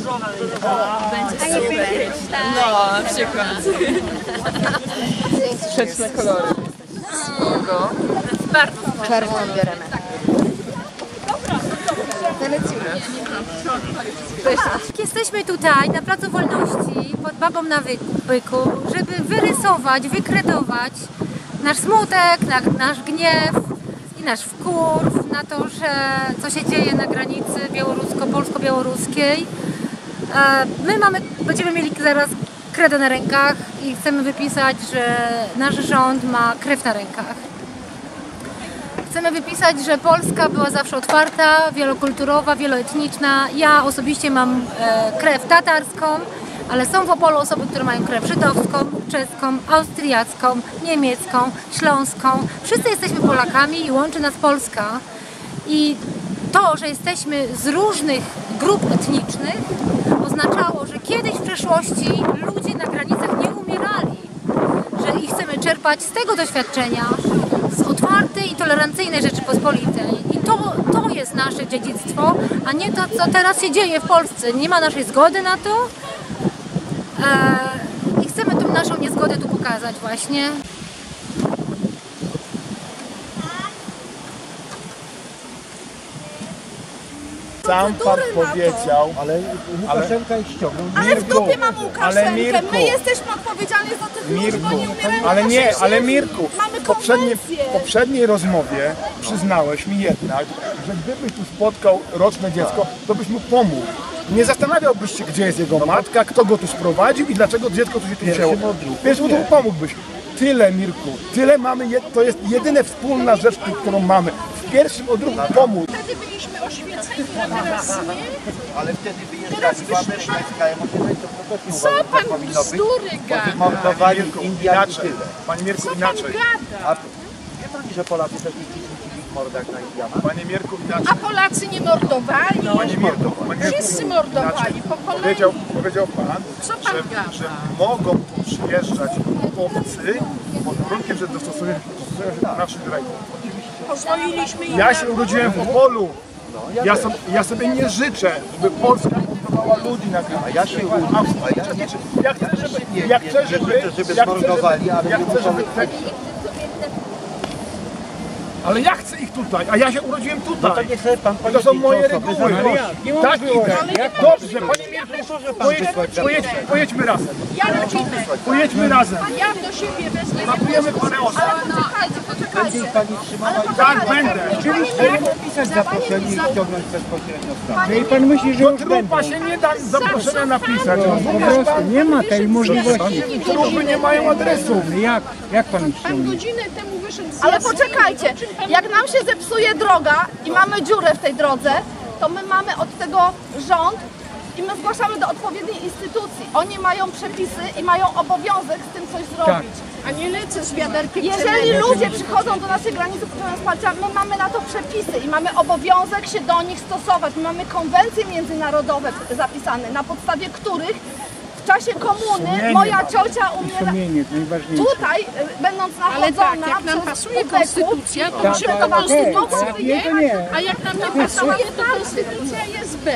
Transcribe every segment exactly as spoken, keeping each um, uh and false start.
Będzie super. No, na przykład. Sprzeczne kolory. Spoko. Bardzo super. Czerwoną bierzemy. Jesteśmy tutaj na Placu Wolności pod Babą na Byku, żeby wyrysować, wykredować nasz smutek, nasz gniew i nasz wkurw na to, że co się dzieje na granicy białorusko-polsko-białoruskiej. My mamy, będziemy mieli zaraz kredę na rękach i chcemy wypisać, że nasz rząd ma krew na rękach. Chcemy wypisać, że Polska była zawsze otwarta, wielokulturowa, wieloetniczna. Ja osobiście mam e, krew tatarską, ale są w Opolu osoby, które mają krew żydowską, czeską, austriacką, niemiecką, śląską. Wszyscy jesteśmy Polakami i łączy nas Polska. I to, że jesteśmy z różnych grup etnicznych, oznaczało, że kiedyś w przeszłości ludzie na granicach nie umierali. Że i chcemy czerpać z tego doświadczenia, z otwartej i tolerancyjnej Rzeczypospolitej. I to, to jest nasze dziedzictwo, a nie to, co teraz się dzieje w Polsce. Nie ma naszej zgody na to eee, i chcemy tą naszą niezgodę tu pokazać właśnie. Sam pan powiedział, ale Łukaszenka i ściągnął. Ale w dupie mamy Łukaszenkę, Mirku, my jesteśmy odpowiedzialni za tych ludzi, Mirku, bo nie umierają ale na nie, naszej ale ziemi. Mirku, Mamy w poprzedniej, konwencję. w poprzedniej rozmowie przyznałeś mi jednak, że gdybyś tu spotkał roczne dziecko, to byś mu pomógł. Nie zastanawiałbyś się, gdzie jest jego matka, kto go tu sprowadził i dlaczego dziecko tu się tu wzięło. Pierwszy mu pomógłbyś. Tyle, Mirku, tyle mamy, to jest jedyna wspólna rzecz, którą mamy. W pierwszym, o drugim pomóc. Wtedy byliśmy oświeceni, a teraz nie. Ale wtedy wyjeżdżali w Amerykę z K M O, to Co pan bzdury gada? Mordowali Indian i Inaczej, tyle. Panie Mirku, Co pan inaczej. gada? A wie pan, że Polacy też nie kicili w mordach na Indiana? Panie Mirku, A inaczej. Polacy nie mordowali? Panie Mirku, panie Mirku, Wszyscy mordowali, inaczej. po kolei. Powiedział, powiedział pan, Co pan że, gada? że mogą tu przyjeżdżać obcy pod warunkiem, że dostosują dostosują się do naszych reguł. Pozwoliliśmy im Ja na się urodziłem w Opolu. Ja, so, ja sobie nie życzę, żeby Polska mordowała ludzi na granicy. A ja się Absolutnie. Ja chcę, żeby, ja chcę, żeby, żeby ja chcę, zmordowali, ale ja nie chcę, żeby muszą- te... Ale ja chcę ich tutaj, a ja się urodziłem No tutaj. to niech sobie pan To są moje osoby reguły. za- Tak idę. Dobrze, panie Mirku, pojedź, pojedź, pojedźmy razem. Ja rodzinę. Pojedźmy razem. Ja do siebie wezmę. Pakujemy parę osób. Ale poczekajcie, poczekajcie. Pani trzymała i Tak, będę. oczywiście pisać zaproszenie i ściągnąć bezpośrednio stronę. No i pan myśli, że Do już trupa będą. się nie da zaproszenia napisać. Po Rozumiesz prostu pan? nie ma tej możliwości. Trupy nie mają adresu. Jak? Jak pan ich Pan ściągnie? godzinę temu wyszedł z Ale jasnej. poczekajcie, jak nam się zepsuje droga i mamy dziurę w tej drodze, to my mamy od tego rząd i my zgłaszamy do odpowiedniej instytucji. Oni mają przepisy i mają obowiązek z tym coś zrobić. A nie lecę z wiaderkiem Jeżeli cementu. ludzie przychodzą do naszej granicy potrzebują wsparcia, my mamy na to przepisy i mamy obowiązek się do nich stosować. My mamy konwencje międzynarodowe zapisane, na podstawie których w czasie komuny Sumienie moja mamy. ciocia umiera. Sumienie, najważniejsze. Tutaj, y, będąc Ale tak, nachodzona jak nam przez pasuje ubeków, konstytucja, to to musimy tak, to tak, konstytucję tak, wyjechać, nie, nie. a jak nam nie pasuje, to konstytucja jest B.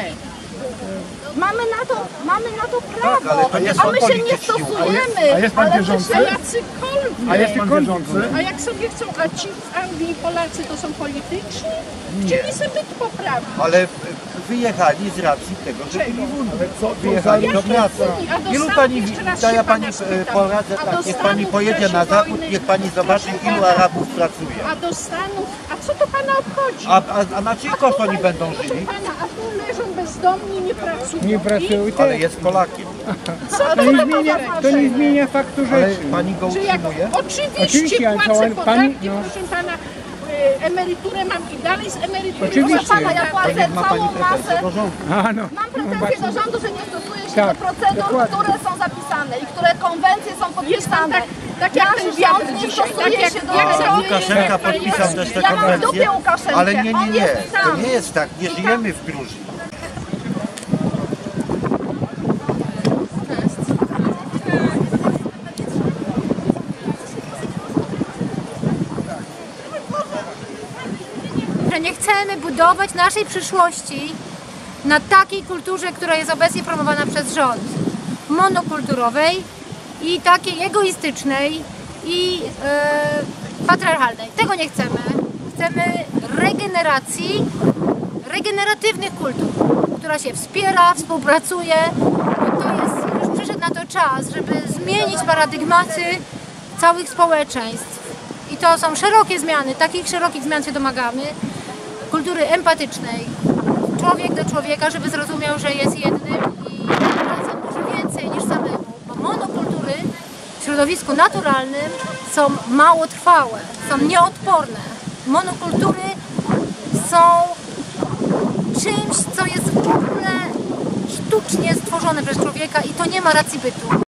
mamy na to, mamy na to prawo, ale to jest a my się nie politycznie. stosujemy. A jest pan ale my bieżący? się- A jacykolwiek. A jest pan wierzący? A jak sobie chcą, a ci w Anglii Polacy to są polityczni? Chcieli sobie być poprawni. Ale wyjechali z racji tego, że byli w Unii. Wyjechali do Jakie pracy. Unii? A do Ilu Stanów pani, jeszcze raz to się ja pani pana e, spytam. poradzę A do tak, niech pani Stanów w pojedzie czasie na zachód, wojny- niech pani zobaczy, Proszę ilu pana. Arabów pracuje. A do Stanów, a co to pana obchodzi? A, a, a na czyj koszt oni będą Proszę żyli? pana, a tu leżą bezdomni, nie pracują. Nie pracują i Ale tak. jest Polakiem. Co To to nie za zmienia, poważne? to nie zmienia faktu Ale rzeczy. pani go Że jak, utrzymuje? oczywiście, Oczywiście, ale płacę to podatki, pani- no. proszę pana, e, emeryturę mam i dalej z emerytury. Oczywiście. Proszę pana, ja To płacę niech ma pani całą pretensje masę. do rządu. A no. Mam pretensje do rządu, że nie stosuje się Tak, do procedur, dokładnie. które są zapisane i które konwencje są podpisane. tak- tak jak Nasz ten rząd wiatr nie dzisiaj, stosuje tak jak- się do jak tego. za Łukaszenka podpisał też te Ja mam w dupie konwencje. Łukaszenkę. Ale nie, nie, On nie. jest To tam. nie jest tak. Nie żyjemy w Gruzji. Że nie chcemy budować naszej przyszłości na takiej kulturze, która jest obecnie promowana przez rząd. Monokulturowej i takiej egoistycznej i e, patriarchalnej. Tego nie chcemy. Chcemy regeneracji, regeneratywnych kultur, która się wspiera, współpracuje. To jest, już przyszedł na to czas, żeby zmienić paradygmaty całych społeczeństw. I to są szerokie zmiany, takich szerokich zmian się domagamy. Kultury empatycznej, człowiek do człowieka, żeby zrozumiał, że jest jednym i razem może więcej niż samemu. Bo monokultury w środowisku naturalnym są mało trwałe, są nieodporne. Monokultury są czymś, co jest w ogóle sztucznie stworzone przez człowieka i to nie ma racji bytu.